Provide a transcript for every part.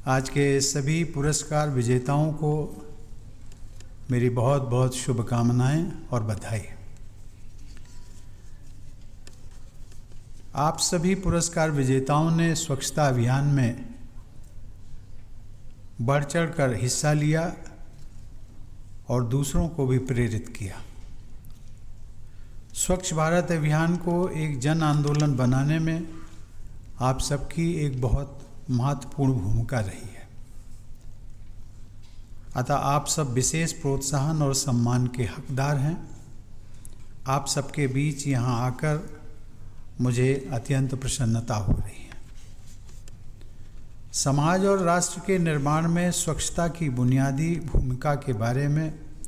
आज के सभी पुरस्कार विजेताओं को मेरी बहुत बहुत शुभकामनाएं और बधाई। आप सभी पुरस्कार विजेताओं ने स्वच्छता अभियान में बढ़ चढ़कर हिस्सा लिया और दूसरों को भी प्रेरित किया। स्वच्छ भारत अभियान को एक जन आंदोलन बनाने में आप सबकी एक बहुत महत्वपूर्ण भूमिका रही है। अतः आप सब विशेष प्रोत्साहन और सम्मान के हकदार हैं। आप सबके बीच यहाँ आकर मुझे अत्यंत प्रसन्नता हो रही है। समाज और राष्ट्र के निर्माण में स्वच्छता की बुनियादी भूमिका के बारे में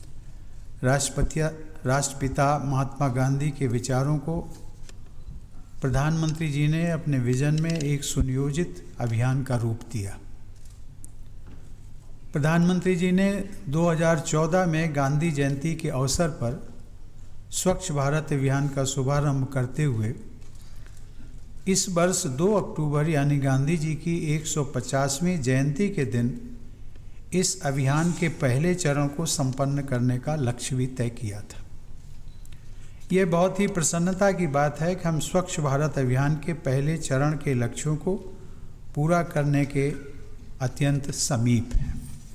राष्ट्रपिता महात्मा गांधी के विचारों को प्रधानमंत्री जी ने अपने विजन में एक सुनियोजित अभियान का रूप दिया। प्रधानमंत्री जी ने 2014 में गांधी जयंती के अवसर पर स्वच्छ भारत अभियान का शुभारंभ करते हुए इस वर्ष 2 अक्टूबर यानी गांधी जी की 150वीं जयंती के दिन इस अभियान के पहले चरण को संपन्न करने का लक्ष्य भी तय किया था। ये बहुत ही प्रसन्नता की बात है कि हम स्वच्छ भारत अभियान के पहले चरण के लक्ष्यों को पूरा करने के अत्यंत समीप हैं।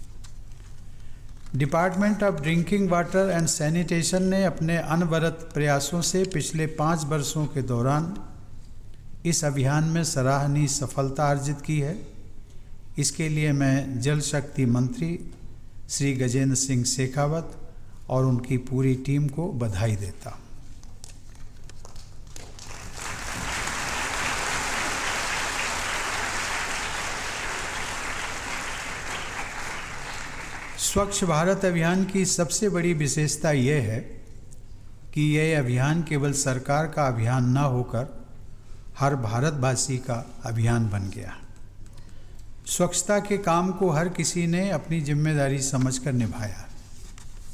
Department of drinking water and sanitation ने अपने अनवरत प्रयासों से पिछले 5 वर्षों के दौरान इस अभियान में सराहनीय सफलता अर्जित की है। इसके लिए मैं जल शक्ति मंत्री श्री गजेंद्र सिंह शेखावत और उनकी पूरी टीम को बधाई देता हूँ। स्वच्छ भारत अभियान की सबसे बड़ी विशेषता यह है कि यह अभियान केवल सरकार का अभियान न होकर हर भारतवासी का अभियान बन गया। स्वच्छता के काम को हर किसी ने अपनी जिम्मेदारी समझकर निभाया।